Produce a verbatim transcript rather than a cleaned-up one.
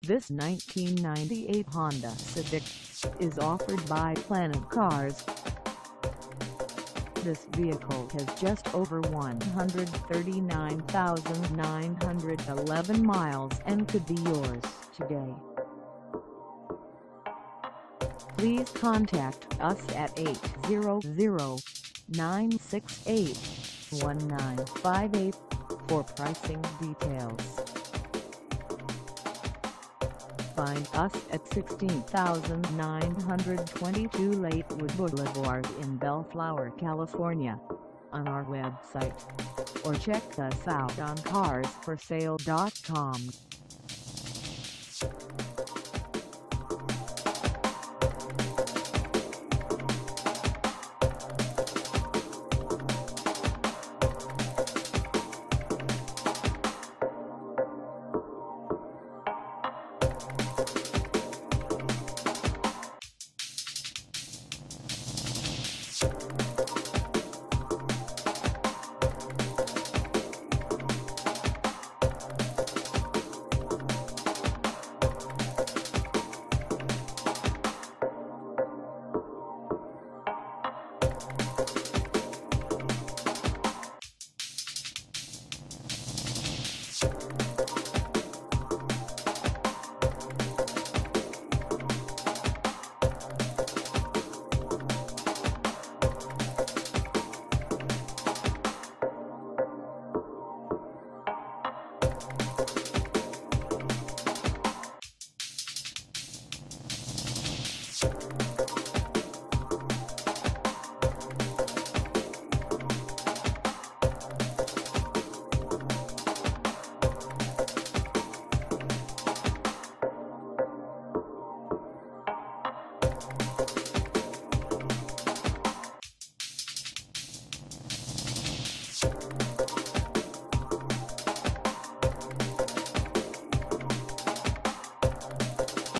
This nineteen ninety-eight Honda Civic is offered by Planet Cars. This vehicle has just over one hundred thirty-nine thousand nine hundred eleven miles and could be yours today. Please contact us at eight hundred, nine six eight, one nine five eight for pricing details. Find us at sixteen thousand nine hundred twenty-two Lakewood Boulevard in Bellflower, California, on our website, or check us out on cars for sale dot com.